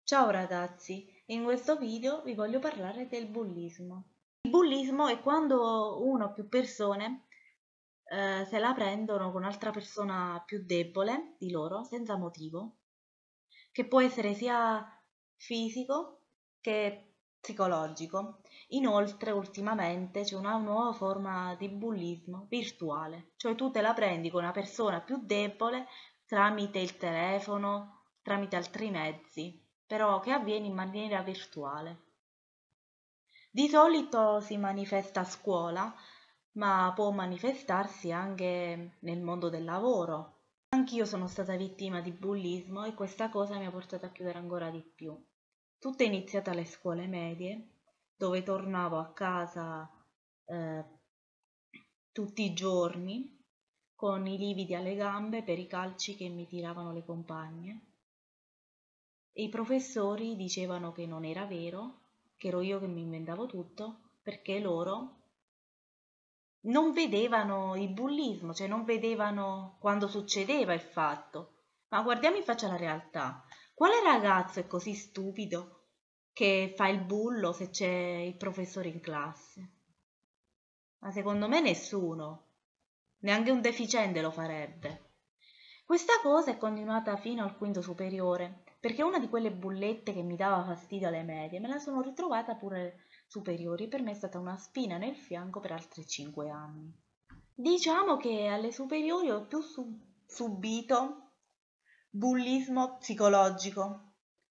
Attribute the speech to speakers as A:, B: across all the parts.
A: Ciao ragazzi, in questo video vi voglio parlare del bullismo. Il bullismo è quando una o più persone se la prendono con un'altra persona più debole di loro senza motivo, che può essere sia fisico che psicologico. Inoltre, ultimamente c'è una nuova forma di bullismo virtuale, cioè tu te la prendi con una persona più debole tramite il telefono, tramite altri mezzi, però che avviene in maniera virtuale. Di solito si manifesta a scuola, ma può manifestarsi anche nel mondo del lavoro. Anch'io sono stata vittima di bullismo e questa cosa mi ha portato a chiudere ancora di più. Tutto è iniziato alle scuole medie, dove tornavo a casa eh, tutti i giorni con i lividi alle gambe per i calci che mi tiravano le compagne. E i professori dicevano che non era vero, che ero io che mi inventavo tutto, perché loro non vedevano il bullismo, cioè non vedevano quando succedeva il fatto. Ma guardiamo in faccia la realtà. Quale ragazzo è così stupido che fa il bullo se c'è il professore in classe? Ma secondo me nessuno, neanche un deficiente lo farebbe. Questa cosa è continuata fino al quinto superiore, perché una di quelle bullette che mi dava fastidio alle medie me la sono ritrovata pure superiori, per me è stata una spina nel fianco per altri 5 anni. Diciamo che alle superiori ho più subito bullismo psicologico,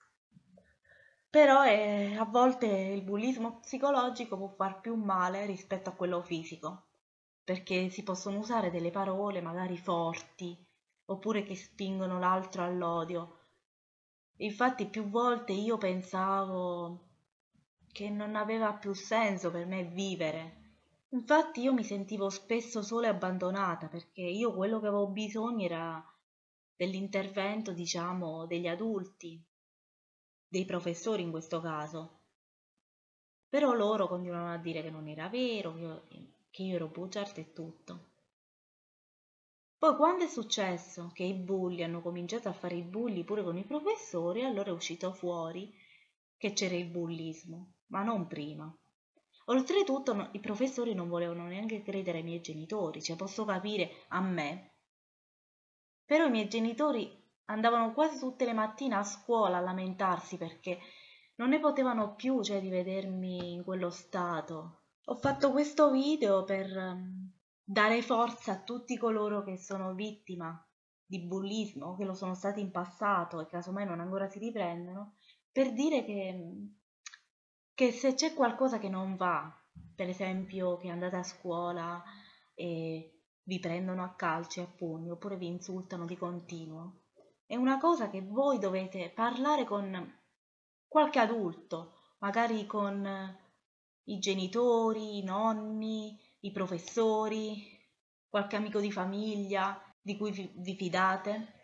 A: però a volte il bullismo psicologico può far più male rispetto a quello fisico, perché si possono usare delle parole magari forti, oppure che spingono l'altro all'odio. Infatti più volte io pensavo che non aveva più senso per me vivere. Infatti io mi sentivo spesso sola e abbandonata, perché io quello che avevo bisogno era dell'intervento, diciamo, degli adulti, dei professori in questo caso. Però loro continuavano a dire che non era vero, che io ero bugiarda e tutto. Poi quando è successo che i bulli hanno cominciato a fare i bulli pure con i professori, allora è uscito fuori che c'era il bullismo, ma non prima. Oltretutto i professori non volevano neanche credere ai miei genitori, cioè posso capire a me, però i miei genitori andavano quasi tutte le mattine a scuola a lamentarsi perché non ne potevano più, cioè, di vedermi in quello stato. Ho fatto questo video per dare forza a tutti coloro che sono vittima di bullismo, che lo sono stati in passato e casomai non ancora si riprendono, per dire che se c'è qualcosa che non va, per esempio che andate a scuola e vi prendono a calci e a pugni oppure vi insultano di continuo, è una cosa che voi dovete parlare con qualche adulto, magari con i genitori, i nonni, i professori, qualche amico di famiglia di cui vi fidate,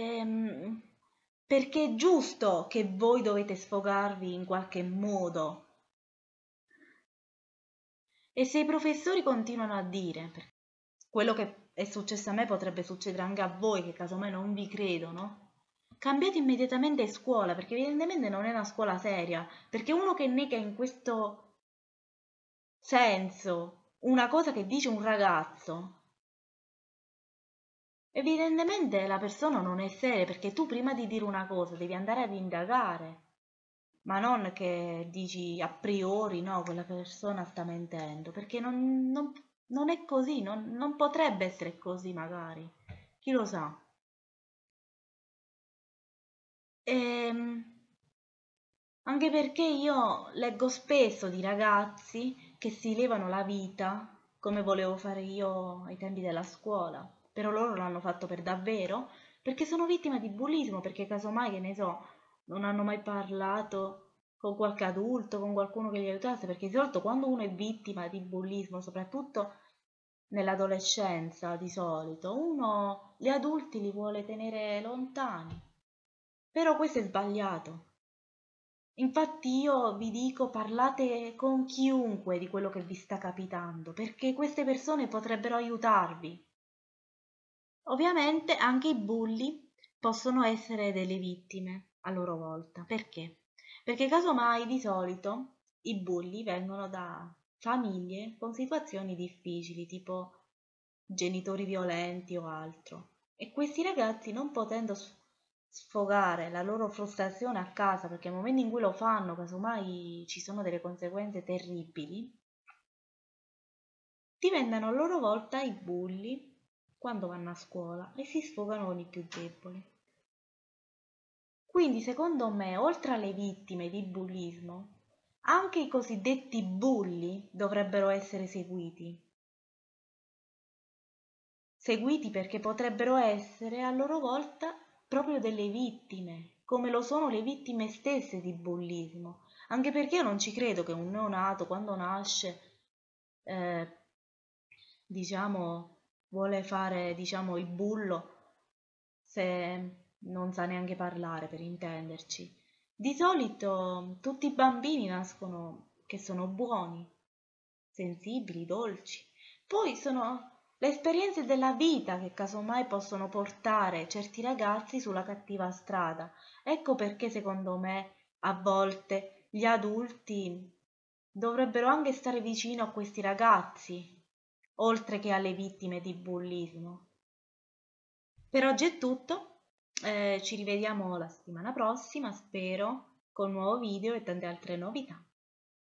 A: perché è giusto che voi dovete sfogarvi in qualche modo. E se i professori continuano a dire, quello che è successo a me potrebbe succedere anche a voi che casomai non vi credono, cambiate immediatamente scuola, perché evidentemente non è una scuola seria, perché uno che nega in questo senso una cosa che dice un ragazzo, evidentemente la persona non è seria, perché tu prima di dire una cosa devi andare ad indagare, ma non che dici a priori no, quella persona sta mentendo, perché non è così, non potrebbe essere così magari, chi lo sa. Ehm, Anche perché io leggo spesso di ragazzi che si levano la vita, come volevo fare io ai tempi della scuola, però loro l'hanno fatto per davvero, perché sono vittime di bullismo, perché casomai, che ne so, non hanno mai parlato con qualche adulto, con qualcuno che li aiutasse, perché di solito quando uno è vittima di bullismo, soprattutto nell'adolescenza di solito, uno gli adulti li vuole tenere lontani, però questo è sbagliato. Infatti io vi dico parlate con chiunque di quello che vi sta capitando, perché queste persone potrebbero aiutarvi. Ovviamente anche i bulli possono essere delle vittime, a loro volta. Perché? Perché casomai di solito i bulli vengono da famiglie con situazioni difficili, tipo genitori violenti o altro. E questi ragazzi, non potendo sfogare la loro frustrazione a casa, perché nel momento in cui lo fanno, casomai ci sono delle conseguenze terribili, diventano a loro volta i bulli quando vanno a scuola e si sfogano con i più deboli. Quindi, secondo me, oltre alle vittime di bullismo, anche i cosiddetti bulli dovrebbero essere seguiti. Seguiti perché potrebbero essere a loro volta proprio delle vittime, come lo sono le vittime stesse di bullismo. Anche perché io non ci credo che un neonato, quando nasce, eh, diciamo, vuole fare, diciamo, il bullo se non sa neanche parlare, per intenderci. Di solito tutti i bambini nascono che sono buoni, sensibili, dolci. Poi sono le esperienze della vita che casomai possono portare certi ragazzi sulla cattiva strada. Ecco perché secondo me a volte gli adulti dovrebbero anche stare vicino a questi ragazzi, oltre che alle vittime di bullismo. Per oggi è tutto, ci rivediamo la settimana prossima, spero, con un nuovo video e tante altre novità.